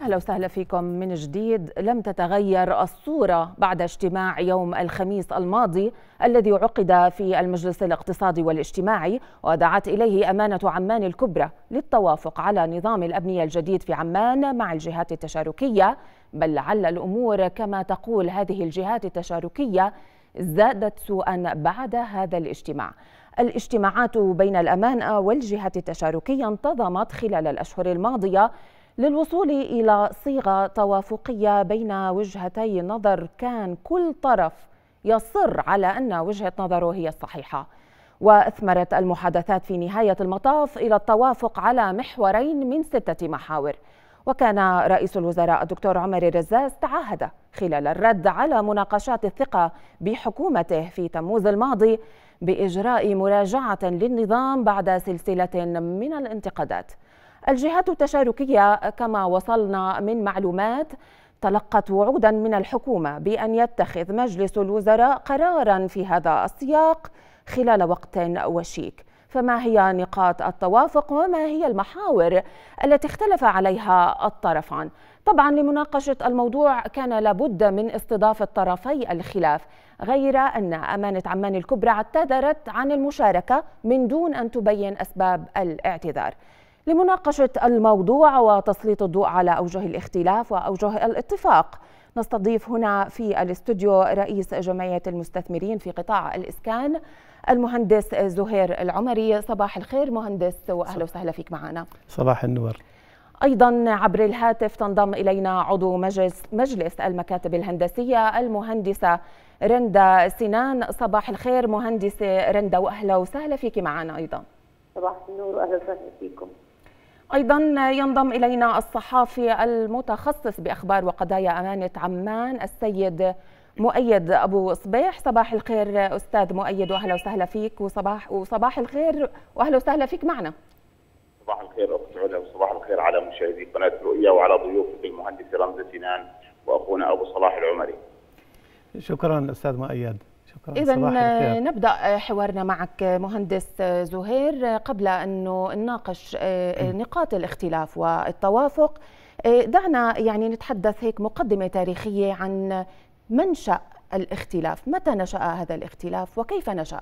أهلا وسهلا فيكم من جديد. لم تتغير الصورة بعد اجتماع يوم الخميس الماضي الذي عقد في المجلس الاقتصادي والاجتماعي ودعت إليه أمانة عمان الكبرى للتوافق على نظام الأبنية الجديد في عمان مع الجهات التشاركية، بل لعل الأمور كما تقول هذه الجهات التشاركية زادت سوءا بعد هذا الاجتماع. الاجتماعات بين الأمانة والجهات التشاركية انتظمت خلال الأشهر الماضية للوصول إلى صيغة توافقية بين وجهتي نظر كان كل طرف يصر على أن وجهة نظره هي الصحيحة، وأثمرت المحادثات في نهاية المطاف إلى التوافق على محورين من 6 محاور. وكان رئيس الوزراء الدكتور عمر الرزاز تعهد خلال الرد على مناقشات الثقة بحكومته في تموز الماضي بإجراء مراجعة للنظام بعد سلسلة من الانتقادات. الجهات التشاركية كما وصلنا من معلومات تلقت وعودا من الحكومة بأن يتخذ مجلس الوزراء قرارا في هذا السياق خلال وقت وشيك. فما هي نقاط التوافق وما هي المحاور التي اختلف عليها الطرفان؟ طبعا لمناقشة الموضوع كان لابد من استضافة طرفي الخلاف، غير أن أمانة عمان الكبرى اعتذرت عن المشاركة من دون أن تبين أسباب الاعتذار. لمناقشة الموضوع وتسليط الضوء على أوجه الاختلاف وأوجه الاتفاق نستضيف هنا في الاستوديو رئيس جمعية المستثمرين في قطاع الإسكان المهندس زهير العمري. صباح الخير مهندس وأهلا وسهلا فيك معنا. صباح النور. أيضا عبر الهاتف تنضم إلينا عضو مجلس المكاتب الهندسية المهندسة رندا سنان. صباح الخير مهندسة رندا وأهلا وسهلا فيك معنا أيضا. صباح النور وأهلا وسهلا فيكم. أيضا ينضم إلينا الصحافي المتخصص بأخبار وقضايا أمانة عمان السيد مؤيد أبو صبيح. صباح الخير أستاذ مؤيد وأهلا وسهلا فيك وصباح الخير وأهلا وسهلا فيك معنا. صباح الخير أخت علا وصباح الخير على مشاهدي قناة رؤيا وعلى ضيوفك المهندس رمزة سنان وأخونا أبو صلاح العمري. شكرا أستاذ مؤيد. إذا نبدأ حوارنا معك مهندس زهير قبل أن نناقش نقاط الاختلاف والتوافق. دعنا نتحدث هيك مقدمة تاريخية عن منشأ الاختلاف. متى نشأ هذا الاختلاف وكيف نشأ؟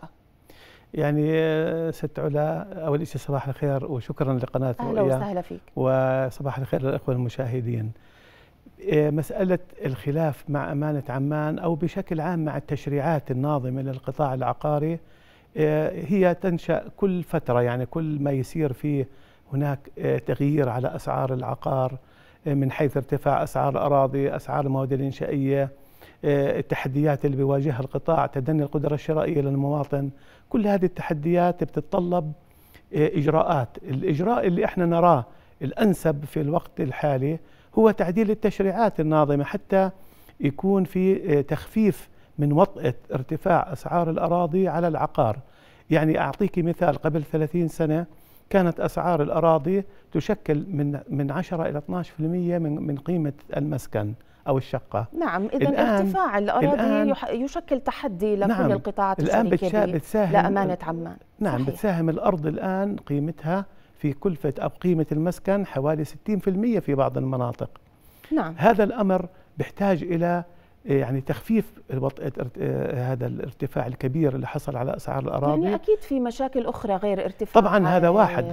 ست علا، أول شيء صباح الخير وشكرا لقناة رؤيا. أهلا وسهلا فيك. وصباح الخير للأخوة المشاهدين. مسألة الخلاف مع أمانة عمان أو بشكل عام مع التشريعات الناظمة للقطاع العقاري هي تنشأ كل فترة، كل ما يصير فيه هناك تغيير على أسعار العقار من حيث ارتفاع أسعار الأراضي، أسعار المواد الإنشائية، التحديات اللي بيواجهها القطاع، تدني القدرة الشرائية للمواطن. كل هذه التحديات بتتطلب إجراءات. الإجراء اللي احنا نراه الأنسب في الوقت الحالي هو تعديل التشريعات الناظمة حتى يكون في تخفيف من وطأة ارتفاع أسعار الأراضي على العقار. أعطيك مثال، قبل 30 سنة كانت أسعار الأراضي تشكل من 10 إلى 12% من قيمة المسكن أو الشقة. نعم، إذا ارتفاع الأراضي يشكل تحدي لكل القطاعات الشركية لأمانة عمان. نعم صحيح. بتساهم الأرض الآن قيمتها في كلفة أو قيمة المسكن حوالي 60% في بعض المناطق. نعم. هذا الأمر بيحتاج إلى تخفيف هذا الارتفاع الكبير اللي حصل على أسعار الأراضي. أكيد في مشاكل أخرى غير ارتفاع. طبعا هذا واحد.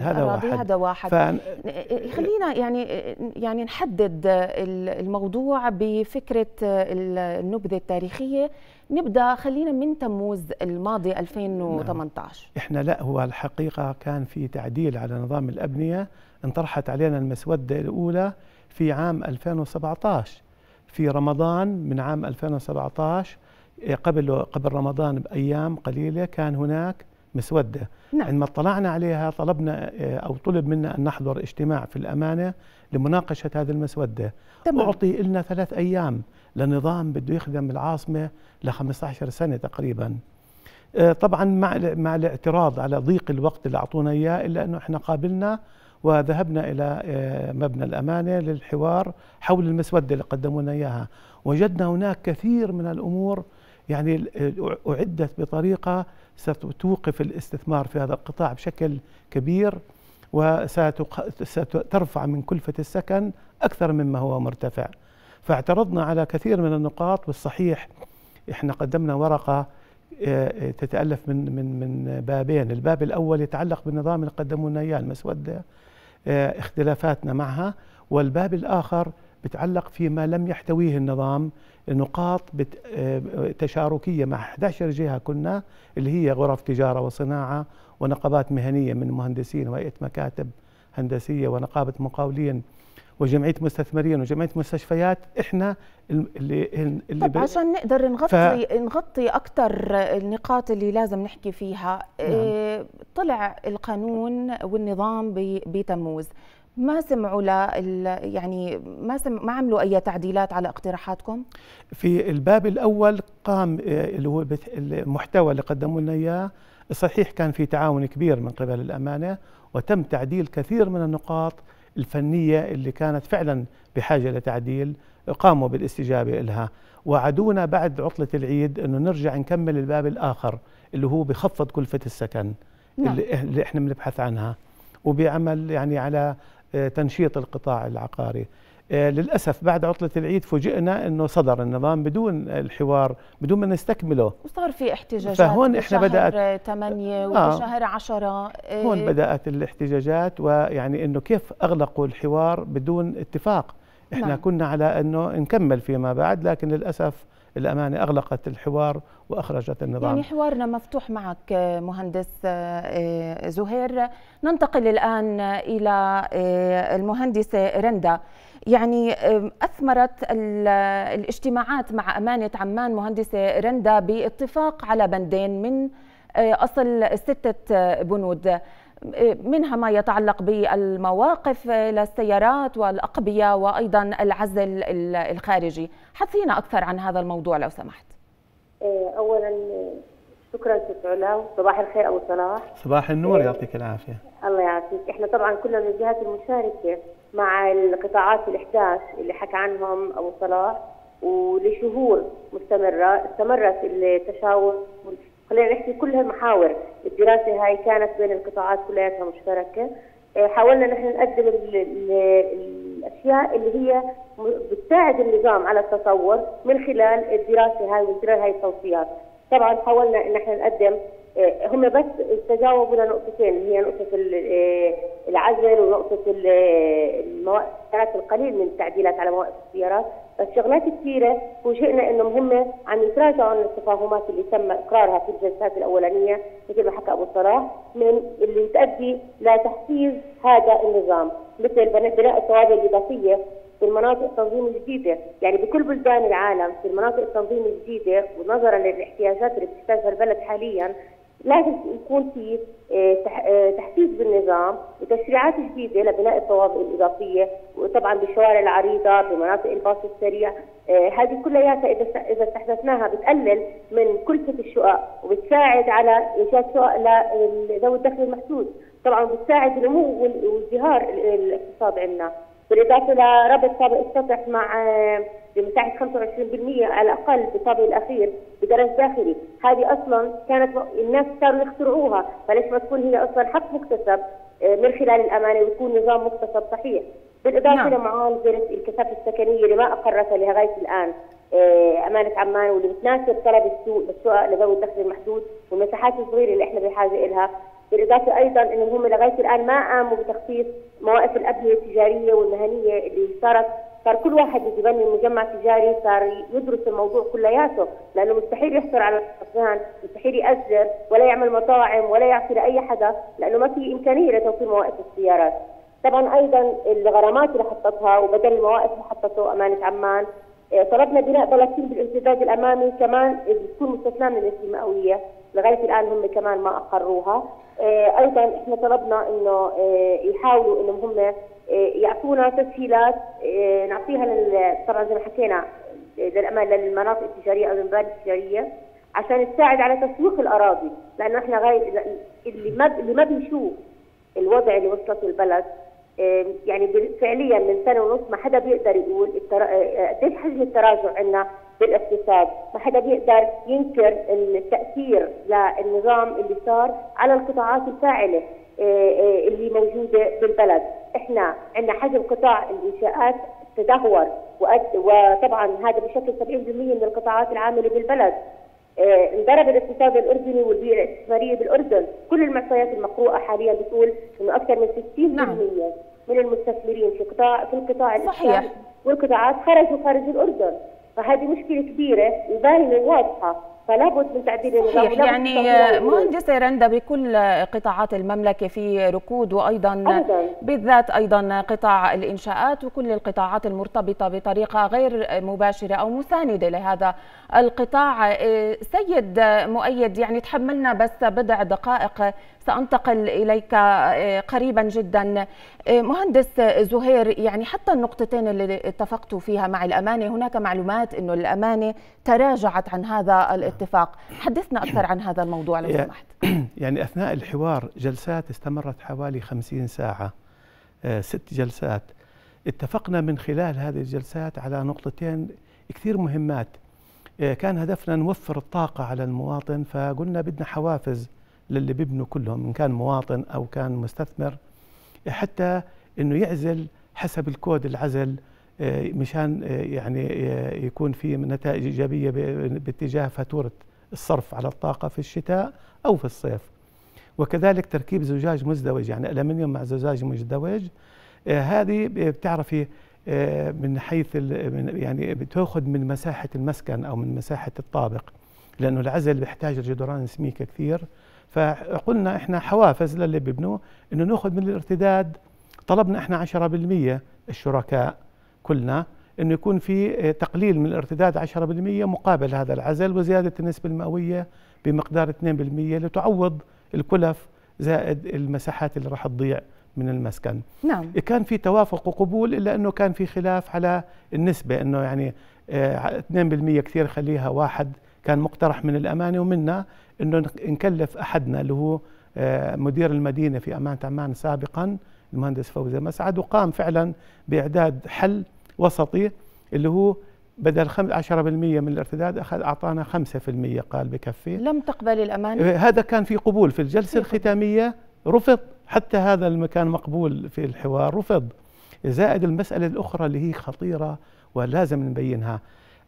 خلينا نحدد الموضوع بفكرة النبذة التاريخية. نبدأ خلينا من تموز الماضي 2018. احنا هو الحقيقة كان في تعديل على نظام الأبنية، انطرحت علينا المسودة الأولى في عام 2017 في رمضان من عام 2017. قبل رمضان بأيام قليلة كان هناك مسودة. نعم. عندما اطلعنا عليها طلبنا أو طلب منا أن نحضر اجتماع في الأمانة لمناقشة هذه المسودة. تمام. أعطي لنا 3 أيام لنظام بده يخدم العاصمة ل15 سنة تقريبا. طبعا مع الاعتراض على ضيق الوقت اللي أعطونا إياه، إلا أنه إحنا قابلنا وذهبنا إلى مبنى الأمانة للحوار حول المسودة اللي قدموا لنا إياها. وجدنا هناك كثير من الأمور أعدت بطريقة ستوقف الاستثمار في هذا القطاع بشكل كبير، وسترفع من كلفة السكن أكثر مما هو مرتفع. فاعترضنا على كثير من النقاط، والصحيح احنا قدمنا ورقة تتألف من بابين. الباب الأول يتعلق بالنظام اللي قدموا لنا إياه المسودة، اختلافاتنا معها، والباب الآخر بتعلق فيما لم يحتويه النظام، نقاط تشاركية مع 11 جهة كنا، اللي هي غرف تجارة وصناعة ونقابات مهنية من مهندسين وهيئة مكاتب هندسية ونقابة مقاولين وجمعية مستثمرين وجمعية مستشفيات. احنا اللي طب عشان نقدر نغطي أكثر النقاط اللي لازم نحكي فيها. نعم. طلع القانون والنظام بتموز، ما سمعوا يعني ما عملوا أي تعديلات على اقتراحاتكم؟ في الباب الأول قام اللي هو المحتوى اللي قدموا لنا إياه، صحيح كان في تعاون كبير من قبل الأمانة، وتم تعديل كثير من النقاط الفنية اللي كانت فعلا بحاجة لتعديل، قاموا بالاستجابة لها. وعدونا بعد عطلة العيد أنه نرجع نكمل الباب الآخر اللي هو بخفض كلفة السكن. نعم. اللي احنا بنبحث عنها، وبيعمل يعني على تنشيط القطاع العقاري. للأسف بعد عطلة العيد فوجئنا أنه صدر النظام بدون الحوار، بدون ما نستكمله، وصار في احتجاجات. فهون احنا بدأت 8 وفي شهر 10 هون بدأت الاحتجاجات، ويعني أنه كيف أغلقوا الحوار بدون اتفاق. احنا نعم. كنا على أنه نكمل فيما بعد، لكن للأسف الأمانة أغلقت الحوار وأخرجت النظام. يعني حوارنا مفتوح معك مهندس زهير. ننتقل الآن إلى المهندسة رندا. يعني أثمرت الاجتماعات مع أمانة عمان مهندسة رندا باتفاق على بندين من أصل 6 بنود، منها ما يتعلق بالمواقف للسيارات والأقبية وأيضا العزل الخارجي. حدثينا أكثر عن هذا الموضوع لو سمحت. أولا شكرا ست علا، صباح الخير أبو صلاح. صباح النور، يعطيك العافية. الله يعافيك. احنا طبعا كلنا من الجهات المشاركة مع القطاعات ال11 اللي حكى عنهم أبو صلاح، ولشهور استمرت التشاور، خلينا نحكي كل هالمحاور. الدراسة هاي كانت بين القطاعات كلها مشتركة. حاولنا نحن نقدم الأشياء اللي هي بتساعد النظام على التصور من خلال الدراسة هاي ومن خلال هاي التوصيات. طبعا حاولنا ان احنا نقدم، هم بس تجاوبوا لنقطتين، اللي هي نقطة العزل ونقطة السيارات، القليل من التعديلات على مواقف السيارات، بس شغلات كثيرة فوجئنا انهم هم عم يتراجعوا عن التفاهمات اللي تم اقرارها في الجلسات الاولانية، مثل ما حكى ابو صلاح، من اللي تؤدي لتحفيز هذا النظام، مثل بناء الثوابت الاضافية في المناطق التنظيم الجديدة. يعني بكل بلدان العالم في المناطق التنظيم الجديدة، ونظرا للاحتياجات اللي بتحتاجها البلد حاليا، لازم يكون في تحفيز بالنظام وتشريعات جديدة لبناء الطوابق الإضافية، وطبعا بالشوارع العريضة بمناطق الباص السريع. هذه كلياتها إذا استحدثناها بتقلل من كلفة الشقق، وبتساعد على إيجاد شقق لذوي الدخل المحدود، طبعا بتساعد النمو وازدهار الاقتصاد عندنا، بالإضافة لربط طابق السطح مع بمساحة 25% على الأقل بالطابق الأخير بدرج داخلي. هذه أصلا كانت الناس صاروا يخترعوها، فليش ما تكون هي أصلا حق مكتسب من خلال الأمانة ويكون نظام مكتسب صحيح. بالإضافة لمعالجة الكثافة السكنية اللي ما أقرتها لغاية الآن أمانة عمان، واللي بتناسب طلب السوق بالشقق لذوي الدخل المحدود والمساحات الصغيرة اللي احنا بحاجة إلها. بالإضافة أيضا إنهم هم لغاية الآن ما قاموا بتخصيص مواقف الأبنية التجارية والمهنية اللي صار كل واحد اللي يبني مجمع تجاري صار يدرس الموضوع كلياته، لأنه مستحيل يحصل على الأسنان، مستحيل يأجر ولا يعمل مطاعم ولا يعطي لأي حدا، لأنه ما في إمكانية لتوفير مواقف السيارات. طبعا أيضا الغرامات اللي حطتها وبدل المواقف اللي حطته أمانة عمان، طلبنا بناء بلاطين بالامتداد الأمامي كمان بتكون مستثناة من المئوية، لغاية الآن هم كمان ما أقروها. أيضا إحنا طلبنا إنه يحاولوا إنهم هم يعطونا تسهيلات نعطيها طبعا زي ما حكينا للمناطق التجارية أو المباني التجارية عشان تساعد على تسويق الأراضي، لأنه إحنا اللي ما بيشوف الوضع اللي وصلت البلد، يعني فعليا من سنة ونص ما حدا بيقدر يقول قديش حجم التراجع عندنا بالاقتصاد. ما حدا بيقدر ينكر التأثير للنظام اللي صار على القطاعات الفاعلة اللي موجودة بالبلد. احنا عندنا حجم قطاع الإنشاءات تدهور، وطبعا هذا بشكل 70% من القطاعات العاملة بالبلد. انضرب الاقتصاد الأردني والبيئة الاستثمارية بالأردن. كل المعطيات المقروءة حاليا بتقول إنه أكثر من 60% من المستثمرين في القطاع الإنشائي والقطاعات خرجوا خارج الأردن. فهذه مشكلة كبيرة وباينة واضحة، فلا بد من تعديل النظام. يعني مهندسة رندا، بكل قطاعات المملكة في ركود، وأيضا بالذات أيضا قطاع الإنشاءات وكل القطاعات المرتبطة بطريقة غير مباشرة أو مساندة لهذا القطاع. سيد مؤيد، يعني تحملنا بس بضع دقائق، سأنتقل إليك قريبا جدا. مهندس زهير، يعني حتى النقطتين اللي اتفقتوا فيها مع الأمانة، هناك معلومات أنه الأمانة تراجعت عن هذا الاتفاق. حدثنا أكثر عن هذا الموضوع لو سمحت. يعني أثناء الحوار جلسات استمرت حوالي 50 ساعة، 6 جلسات. اتفقنا من خلال هذه الجلسات على نقطتين كثير مهمات. كان هدفنا نوفر الطاقة على المواطن، فقلنا بدنا حوافز للي بيبنوا كلهم، إن كان مواطن أو كان مستثمر، حتى إنه يعزل حسب الكود العزل، مشان يعني يكون في نتائج إيجابية باتجاه فاتورة الصرف على الطاقة في الشتاء أو في الصيف. وكذلك تركيب زجاج مزدوج، يعني ألمنيوم مع زجاج مزدوج. هذه بتعرفي من حيث يعني بتاخذ من مساحة المسكن أو من مساحة الطابق، لأنه العزل بيحتاج جدران سميكة كثير. فقلنا احنا حوافز للي بيبنوه انه ناخذ من الارتداد. طلبنا احنا 10% الشركاء كلنا انه يكون في تقليل من الارتداد 10% مقابل هذا العزل، وزياده النسبه المئويه بمقدار 2% لتعوض الكلف زائد المساحات اللي راح تضيع من المسكن. نعم. كان في توافق وقبول، الا انه كان في خلاف على النسبه، انه يعني 2% كثير، خليها 1. كان مقترح من الأمانة ومنا أنه نكلف أحدنا اللي هو مدير المدينة في أمانة عمان سابقا المهندس فوزي مسعد، وقام فعلا بإعداد حل وسطي اللي هو بدل 10% من الارتداد أعطانا 5%، قال بكفي. لم تقبل الأمانة؟ هذا كان في قبول في الجلسة الختامية، رفض. حتى هذا اللي كان مقبول في الحوار رفض. زائد المسألة الأخرى اللي هي خطيرة ولازم نبينها،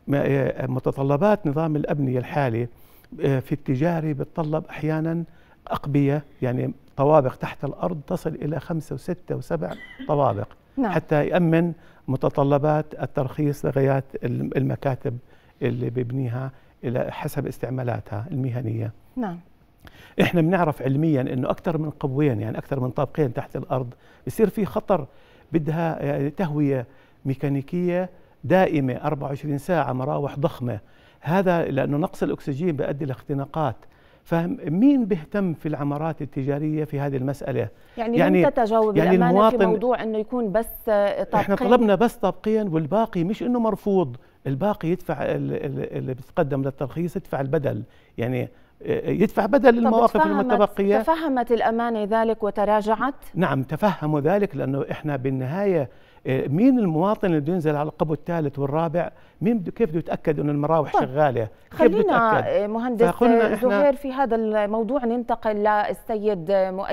متطلبات نظام الأبنية الحالي في التجاري بتطلب أحيانا أقبية، يعني طوابق تحت الأرض تصل إلى 5 و6 و7 طوابق. نعم. حتى يأمن متطلبات الترخيص لغايات المكاتب اللي بيبنيها إلى حسب استعمالاتها المهنية. نعم. إحنا بنعرف علميا إنه أكثر من قبوين، يعني أكثر من طابقين تحت الأرض يصير في خطر، بدها يعني تهوية ميكانيكية دائمة 24 ساعة، مراوح ضخمة. هذا لأنه نقص الأكسجين بيؤدي لاختناقات. فمين بيهتم في العمارات التجارية في هذه المسألة؟ يعني لم تتجاوب الأمانة في موضوع أنه يكون بس طابقين؟ احنا طلبنا بس طابقين، والباقي مش أنه مرفوض، الباقي يدفع اللي بيتقدم للترخيص يدفع البدل، يعني يدفع بدل المواقف المتبقية. تفهمت الأمانة ذلك وتراجعت؟ نعم تفهموا ذلك، لأنه إحنا بالنهاية مين المواطن اللي بده ينزل على القبو الثالث والرابع؟ مين كيف بده يتأكد أن المراوح شغالة؟ خلينا مهندس زهير في هذا الموضوع ننتقل للسيد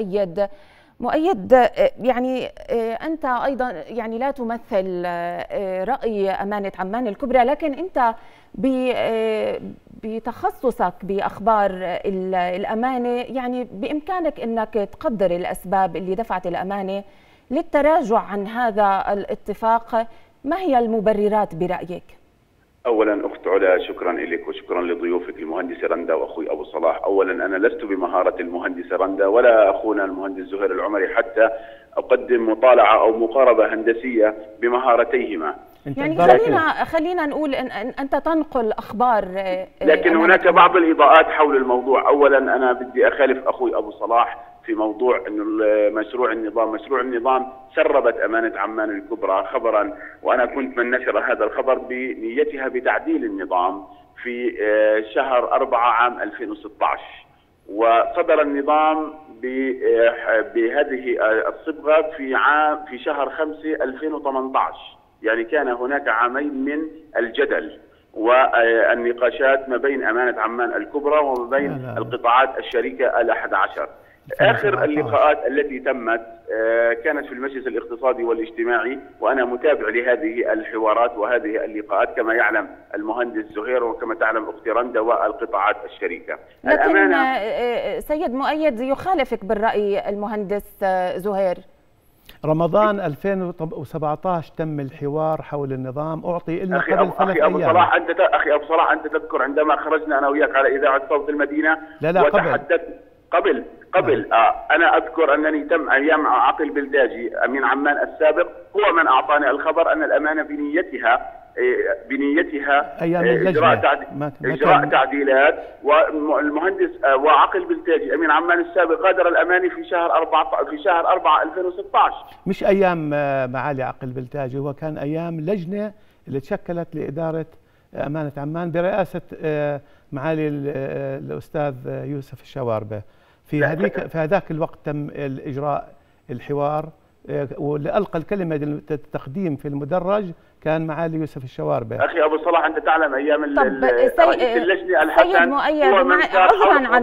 مؤيد. يعني أنت أيضا يعني لا تمثل رأي أمانة عمان الكبرى، لكن أنت بتخصصك بأخبار الأمانة يعني بإمكانك أنك تقدر الأسباب اللي دفعت الأمانة للتراجع عن هذا الاتفاق. ما هي المبررات برأيك؟ أولا أخت علا، شكرا لك وشكرا لضيوفك المهندسة رندا وأخوي أبو صلاح. أولا أنا لست بمهارة المهندسة رندا ولا أخونا المهندس زهير العمري حتى أقدم مطالعة أو مقاربة هندسية بمهارتيهما. يعني خلينا نقول إن أنت تنقل أخبار، لكن هناك بعض الإضاءات حول الموضوع. أولا أنا بدي أخالف أخوي أبو صلاح في موضوع أنه مشروع النظام سربت أمانة عمان الكبرى خبرا، وأنا كنت من نشر هذا الخبر بنيتها بتعديل النظام في شهر 4 عام 2016، وصدر النظام بهذه الصبغة في شهر 5 2018. يعني كان هناك عامين من الجدل. والنقاشات ما بين أمانة عمان الكبرى وما بين القطاعات الشريكة ال11. آخر اللقاءات التي تمت كانت في المجلس الاقتصادي والاجتماعي، وأنا متابع لهذه الحوارات وهذه اللقاءات كما يعلم المهندس زهير وكما تعلم أختي رندا والقطاعات الشريكة. لكن سيد مؤيد يخالفك بالرأي المهندس زهير. رمضان 2017 تم الحوار حول النظام، أعطي لنا قبل 3 أيام. أخي أبو صلاح، أنت تذكر عندما خرجنا أنا وياك على إذاعة صوت المدينة وتحدث قبل أنا أذكر أنني تم أيام عقل بلداجي أمين عمان السابق هو من أعطاني الخبر أن الأمانة بنيتها إجراء تعديلات، والمهندس وعقل بلداجي أمين عمان السابق غادر الأماني في شهر 4 2016. مش أيام معالي عقل بلداجي، هو كان أيام لجنة اللي تشكلت لإدارة أمانة عمان برئاسة معالي الأستاذ يوسف الشواربة. في هذاك الوقت تم الإجراء الحوار، واللي ألقى الكلمة التقديم في المدرج كان معالي يوسف الشواربة. أخي أبو صلاح، أنت تعلم أيام رئيس اللجنة الحسن سيد مؤيد، عذرا عن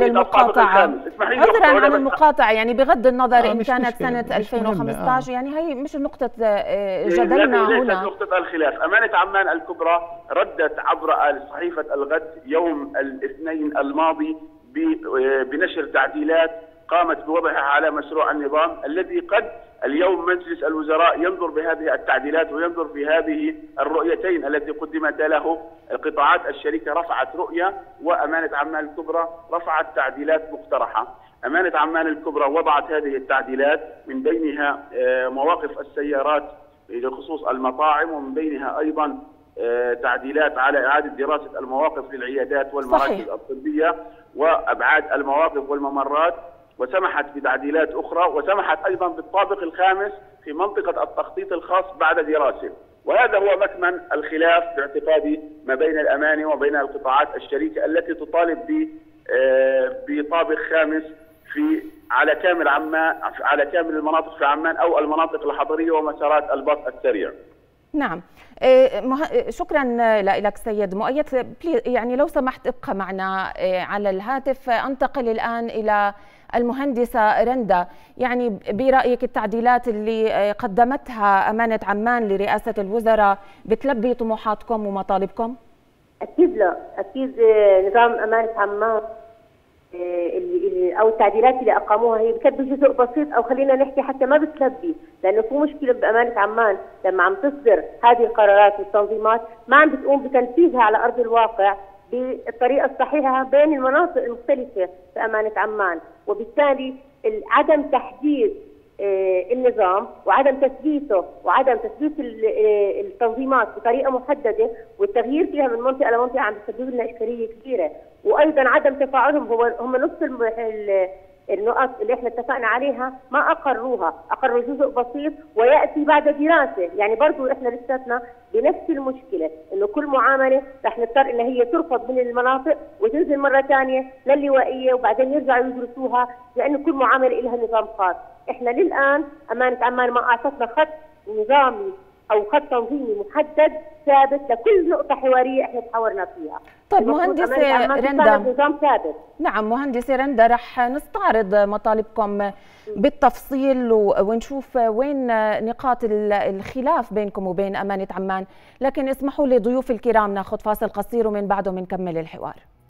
المقاطعة، يعني بغض النظر إن كانت سنة 2015 يعني هي مش نقطة جدلنا هنا، ليست نقطة الخلاف. أمانة عمان الكبرى ردت عبر صحيفة الغد يوم الاثنين الماضي بنشر تعديلات قامت بوضعها على مشروع النظام الذي قد اليوم مجلس الوزراء ينظر بهذه التعديلات وينظر في هذه الرؤيتين التي قدمت له. القطاعات الشريكة رفعت رؤية وأمانة عمان الكبرى رفعت تعديلات مقترحة. أمانة عمان الكبرى وضعت هذه التعديلات من بينها مواقف السيارات لخصوص المطاعم، ومن بينها أيضا تعديلات على إعادة دراسة المواقف للعيادات والمراكز الطبية وأبعاد المواقف والممرات، وسمحت بتعديلات أخرى، وسمحت أيضا بالطابق الخامس في منطقة التخطيط الخاص بعد دراسة. وهذا هو مكمن الخلاف باعتقادي ما بين الأمانة وبين القطاعات الشريكة التي تطالب بطابق خامس على كامل عمان، على كامل المناطق في عمان أو المناطق الحضرية ومسارات الباص السريع. نعم، شكرا لك سيد مؤيد. يعني لو سمحت ابقى معنا على الهاتف. انتقل الآن إلى المهندسة رندا. يعني برأيك التعديلات اللي قدمتها أمانة عمان لرئاسة الوزراء بتلبي طموحاتكم ومطالبكم؟ أكيد لا، أكيد نظام أمانة عمان او التعديلات اللي اقاموها هي بتلبي جزء بسيط، او خلينا نحكي حتى ما بتلبي، لانه في مشكله بامانه عمان لما عم تصدر هذه القرارات والتنظيمات ما عم بتقوم بتنفيذها على ارض الواقع بالطريقه الصحيحه بين المناطق المختلفه في امانه عمان، وبالتالي عدم تحديد النظام وعدم تثبيته وعدم تثبيت التنظيمات بطريقه محدده والتغيير فيها من منطقه لمنطقه عم بيسبب لنا اشكاليه كبيره، وايضا عدم تفاعلهم. هم نفس النقط اللي احنا اتفقنا عليها ما اقروا جزء بسيط وياتي بعد دراسه، يعني برضه احنا لساتنا بنفس المشكله انه كل معامله رح نضطر ان هي ترفض من المناطق وتنزل مره ثانيه للوائيه وبعدين يرجعوا يدرسوها، لانه كل معامله لها نظام خاص. احنا للان امانه عمان ما اعطتنا خط نظامي او خط تنظيمي محدد ثابت لكل نقطه حواريه احنا تحاورنا فيها. طيب مهندسه رندا، نظام ثابت. نعم مهندسه رندا، رح نستعرض مطالبكم بالتفصيل ونشوف وين نقاط الخلاف بينكم وبين أمانة عمان، لكن اسمحوا لي ضيوف الكرام ناخذ فاصل قصير ومن بعده بنكمل الحوار.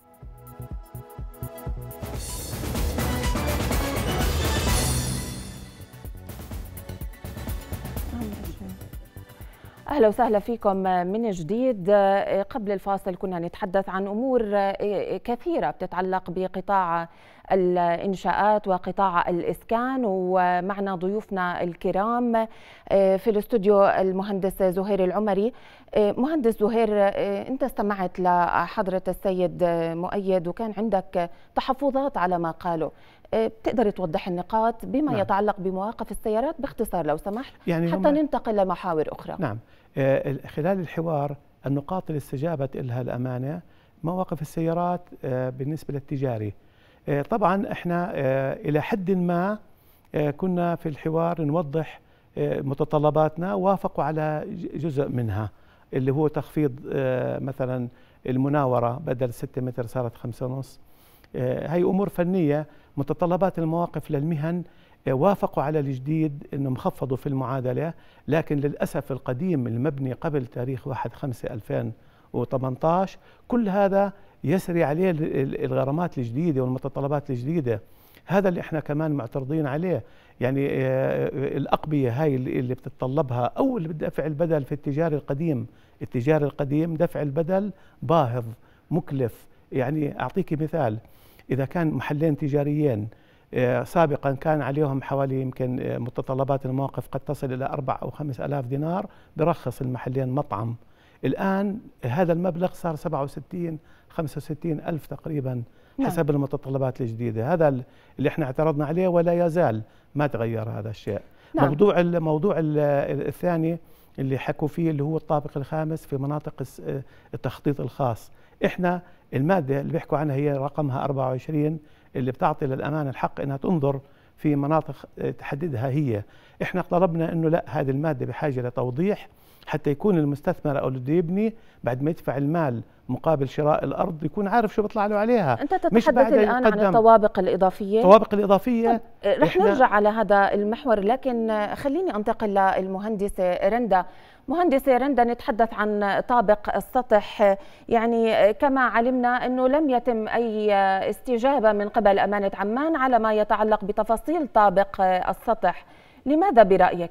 أهلا وسهلا فيكم من جديد. قبل الفاصل كنا نتحدث عن أمور كثيرة بتتعلق بقطاع الإنشاءات وقطاع الإسكان، ومعنا ضيوفنا الكرام في الاستوديو المهندس زهير العمري. مهندس زهير، أنت استمعت لحضرة السيد مؤيد وكان عندك تحفظات على ما قاله، بتقدر توضح النقاط بما يتعلق بمواقف السيارات باختصار لو سمحت، يعني حتى ننتقل لمحاور أخرى. نعم، خلال الحوار النقاط اللي استجابت لها الأمانة مواقف السيارات بالنسبة للتجاري. طبعا احنا إلى حد ما كنا في الحوار نوضح متطلباتنا، وافقوا على جزء منها اللي هو تخفيض مثلا المناورة بدل 6 متر صارت 5.5. هي أمور فنية. متطلبات المواقف للمهن وافقوا على الجديد أنهم خفضوا في المعادلة، لكن للأسف القديم المبني قبل تاريخ 1/5/2018 كل هذا يسري عليه الغرامات الجديدة والمتطلبات الجديدة. هذا اللي احنا كمان معترضين عليه. يعني الأقبية هاي اللي بتتطلبها أو اللي بدفع البدل في التجاري القديم دفع البدل باهظ مكلف. يعني أعطيك مثال، إذا كان محلين تجاريين سابقا كان عليهم حوالي يمكن متطلبات المواقف قد تصل إلى 4 أو 5 آلاف دينار، برخص المحلين مطعم. الآن هذا المبلغ صار 67 65 ألف تقريبا حسب المتطلبات الجديدة. هذا اللي احنا اعترضنا عليه ولا يزال ما تغير هذا الشيء. الموضوع الثاني اللي حكوا فيه اللي هو الطابق الخامس في مناطق التخطيط الخاص. احنا المادة اللي بيحكوا عنها هي رقمها 24 اللي بتعطي للأمانة الحق انها تنظر في مناطق تحددها هي. احنا طلبنا انه لا، هذه المادة بحاجة لتوضيح حتى يكون المستثمر او اللي بده يبني بعد ما يدفع المال مقابل شراء الارض يكون عارف شو بيطلع له عليها. انت تتحدث الان عن الطوابق الإضافية. رح نرجع على هذا المحور، لكن خليني انتقل للمهندسة رندا. مهندسة رندا، نتحدث عن طابق السطح. يعني كما علمنا أنه لم يتم أي استجابة من قبل أمانة عمان على ما يتعلق بتفاصيل طابق السطح. لماذا برأيك؟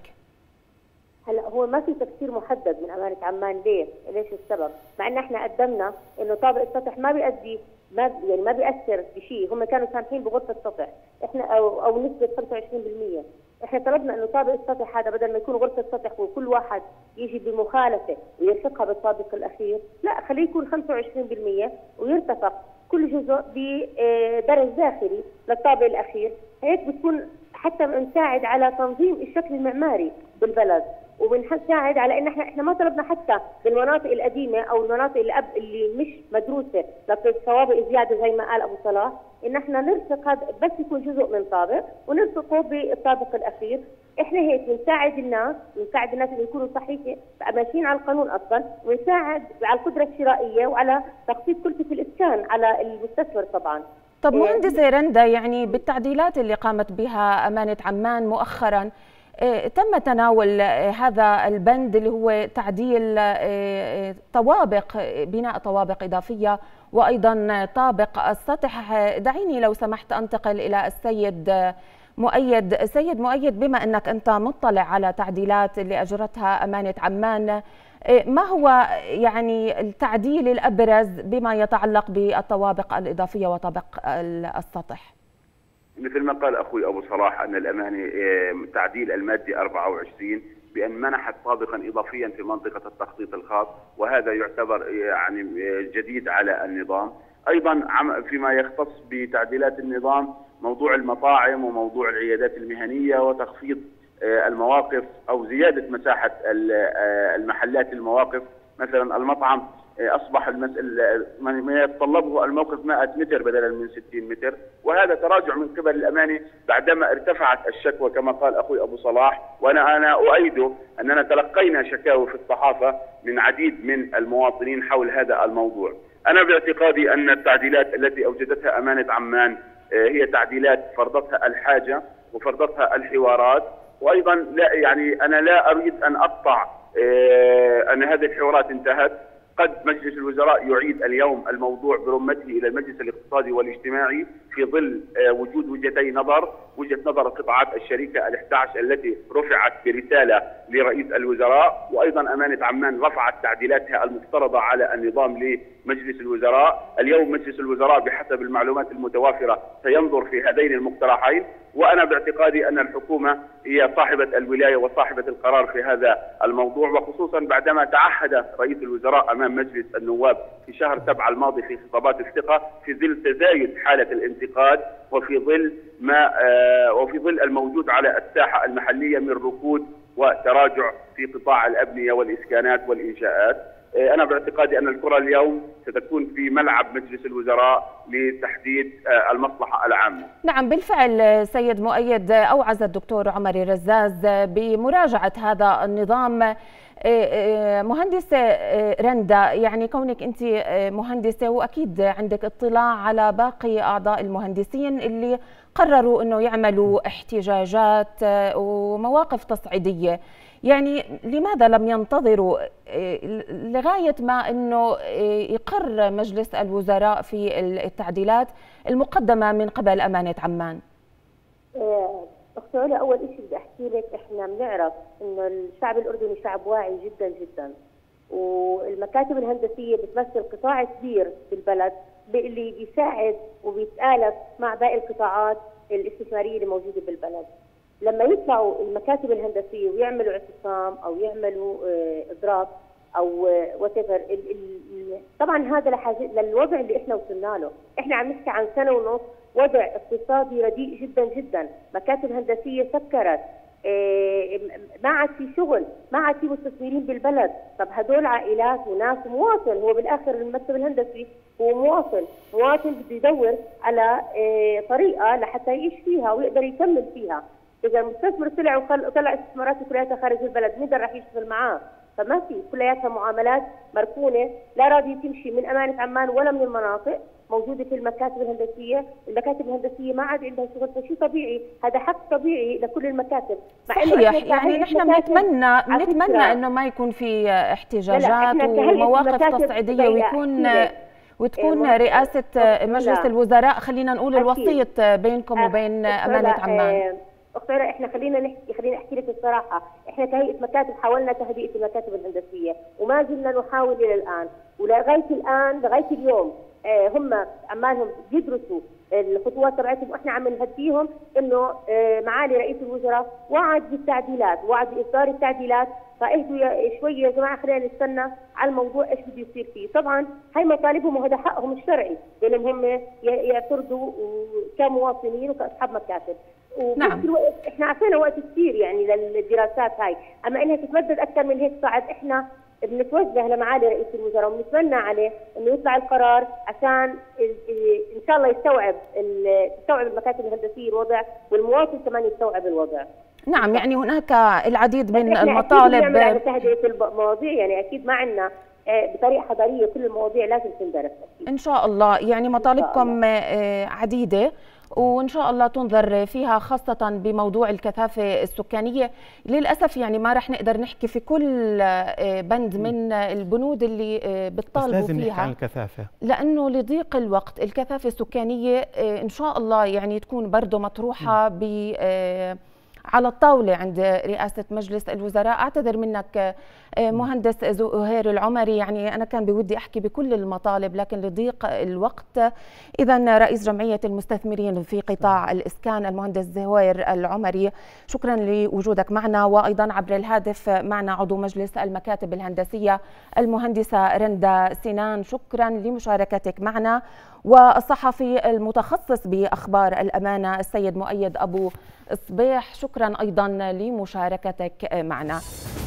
هلا هو ما في تفسير محدد من أمانة عمان. ليش السبب؟ مع أن احنا قدمنا أنه طابق السطح ما بيأدي ما بيأثر بشيء. هم كانوا سامحين بغرفة سطح احنا أو نسبة 25%. احنا طلبنا انه طابق السطح هذا بدل ما يكون غرفه سطح وكل واحد يجي بمخالفه ويرفقها بالطابق الاخير، لا خليه يكون 25% ويرتفق كل جزء بدرج داخلي للطابق الاخير. هيك بتكون حتى بنساعد على تنظيم الشكل المعماري بالبلد، وبنساعد على ان احنا ما طلبنا حتى بالمناطق القديمه او المناطق اللي مش مدروسه للطوابق زياده زي ما قال ابو صلاح، ان احنا نرفق هذا بس يكون جزء من طابق ونرفقه بالطابق الاخير. احنا هيك بنساعد الناس اللي يكونوا صحيحين ماشيين على القانون اصلا، ونساعد على القدره الشرائيه وعلى تخفيض كلفه الاسكان على المستثمر طبعا. طب مهندسة رندا، يعني بالتعديلات اللي قامت بها أمانة عمان مؤخرا تم تناول هذا البند اللي هو تعديل طوابق، بناء طوابق إضافية وأيضا طابق السطح. دعيني لو سمحت أنتقل إلى السيد مؤيد. سيد مؤيد، بما أنك أنت مطلع على تعديلات اللي أجرتها أمانة عمان، ما هو يعني التعديل الأبرز بما يتعلق بالطوابق الإضافية وطابق السطح؟ مثل ما قال أخوي أبو صلاح أن الأمانة تعديل المادة 24 بأن منحت طابقا إضافيا في منطقة التخطيط الخاص، وهذا يعتبر يعني جديد على النظام. أيضا فيما يختص بتعديلات النظام موضوع المطاعم وموضوع العيادات المهنية وتخفيض المواقف أو زيادة مساحة المحلات المواقف. مثلا المطعم أصبح ما يتطلبه الموقف 100 متر بدلا من 60 متر، وهذا تراجع من قبل الأمانة بعدما ارتفعت الشكوى كما قال أخوي أبو صلاح. وأنا أؤيده أننا تلقينا شكاوى في الصحافة من عديد من المواطنين حول هذا الموضوع. أنا باعتقادي أن التعديلات التي أوجدتها أمانة عمان هي تعديلات فرضتها الحاجة وفرضتها الحوارات. وأيضا لا يعني أنا لا أريد أن أقطع أن هذه الحوارات انتهت. قد مجلس الوزراء يعيد اليوم الموضوع برمته إلى المجلس الاقتصادي والاجتماعي في ظل وجود وجهتي نظر، وجهة نظر القطاعات الشريكة ال11 التي رفعت برسالة لرئيس الوزراء، وأيضا أمانة عمان رفعت تعديلاتها المفترضة على النظام لمجلس الوزراء. اليوم مجلس الوزراء بحسب المعلومات المتوافرة سينظر في هذين المقترحين، وأنا باعتقادي أن الحكومة هي صاحبة الولاية وصاحبة القرار في هذا الموضوع، وخصوصا بعدما تعهد رئيس الوزراء أمام مجلس النواب في شهر 7 الماضي في خطابات الثقة في ظل تزايد حالة الانتقاد وفي ظل الموجود على الساحة المحلية من ركود وتراجع في قطاع الأبنية والإسكانات والإنشاءات. أنا باعتقادي أن الكرة اليوم ستكون في ملعب مجلس الوزراء لتحديد المصلحة العامة. نعم بالفعل سيد مؤيد، أوعز الدكتور عمر الرزاز بمراجعة هذا النظام مهندسة رندا، يعني كونك أنت مهندسة وأكيد عندك اطلاع على باقي أعضاء المهندسين اللي قرروا أنه يعملوا احتجاجات ومواقف تصعيدية، يعني لماذا لم ينتظروا لغاية ما أنه يقر مجلس الوزراء في التعديلات المقدمة من قبل أمانة عمان؟ أختي علا، أول شيء بدي أحكي لك، إحنا بنعرف إنه الشعب الأردني شعب واعي جدا جدا، والمكاتب الهندسية بتمثل قطاع كبير بالبلد اللي بيساعد وبيتآلف مع باقي القطاعات الاستثمارية اللي موجودة بالبلد. لما يطلعوا المكاتب الهندسية ويعملوا اعتصام أو يعملوا إضراب أو whatever، طبعا هذا للوضع اللي إحنا وصلنا له. إحنا عم نحكي عن سنة ونص وضع اقتصادي رديء جدا جدا، مكاتب هندسية سكرت، ما عاد في شغل، ما عاد في مستثمرين بالبلد. طب هدول عائلات وناس مواطن، هو بالاخر المكتب الهندسي هو مواطن بده يدور على طريقه لحتى يعيش فيها ويقدر يكمل فيها. اذا المستثمر طلع وطلع استثماراته كلها خارج البلد، مين راح يشتغل معاه؟ فما في، كلياتها معاملات مركونه لا راضيه تمشي من امانه عمان ولا من المناطق موجوده في المكاتب الهندسيه. المكاتب الهندسيه ما عاد عندها شغل، فشيء طبيعي، هذا حق طبيعي لكل المكاتب. صحيح، يعني نحن بنتمنى انه ما يكون في احتجاجات ومواقف تصعيديه وتكون رئاسه مجلس الوزراء، خلينا نقول الوسيط بينكم وبين امانه عمان. أختي، احنا خليني احكي لك الصراحه، احنا كهيئه مكاتب حاولنا تهدئه المكاتب الهندسيه وما زلنا نحاول الى الان، لغايه اليوم هم عمالهم يدرسوا الخطوات تبعتهم، واحنا عم نهديهم انه معالي رئيس الوزراء وعد بالتعديلات، وعد باصدار التعديلات، فاهدوا شويه يا جماعه، خلينا نستنى على الموضوع ايش بده يصير فيه. طبعا هي مطالبهم وهذا حقهم الشرعي بانهم هم يعترضوا كمواطنين وكاصحاب مكاتب. نعم. الوقت احنا عطينا وقت كثير يعني للدراسات هاي، اما انها تتمدد اكثر من هيك صعب. احنا بنتوجه لمعالي رئيس الوزراء وبنتمنى عليه انه يطلع القرار عشان ان شاء الله تستوعب المكاتب الهندسيه الوضع، والمواطن كمان يستوعب الوضع. نعم، يعني هناك العديد من المطالب على تهدئه المواضيع، يعني اكيد ما عندنا بطريقه حضاريه، كل المواضيع لازم تندرس أكيد. ان شاء الله. يعني مطالبكم عديده وإن شاء الله تنظر فيها، خاصة بموضوع الكثافة السكانية. للأسف يعني ما رح نقدر نحكي في كل بند من البنود اللي بتطالبوا فيها، لازم نحكي عن الكثافة لأنه لضيق الوقت. الكثافة السكانية إن شاء الله يعني تكون برضه مطروحة على الطاولة عند رئاسة مجلس الوزراء. أعتذر منك مهندس زهير العمري، يعني أنا كان بودي أحكي بكل المطالب لكن لضيق الوقت. إذن رئيس جمعية المستثمرين في قطاع الإسكان المهندس زهير العمري، شكرا لوجودك معنا، وأيضا عبر الهاتف معنا عضو مجلس المكاتب الهندسية المهندسة رندا سنان، شكرا لمشاركتك معنا. والصحفي المتخصص بأخبار الأمانة السيد مؤيد أبو صبيح، شكرا أيضا لمشاركتك معنا.